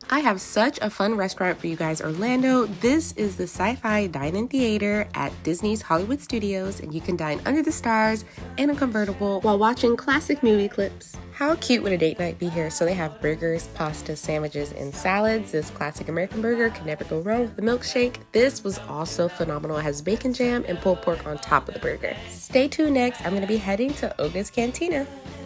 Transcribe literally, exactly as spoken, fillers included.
I have such a fun restaurant for you guys, Orlando. This is the Sci-Fi Dine-In Theater at Disney's Hollywood Studios, and you can dine under the stars in a convertible while watching classic movie clips. How cute would a date night be here? So they have burgers, pasta, sandwiches, and salads. This classic American burger can never go wrong with the milkshake. This was also phenomenal. It has bacon jam and pulled pork on top of the burger. Stay tuned next. I'm going to be heading to Oga's Cantina.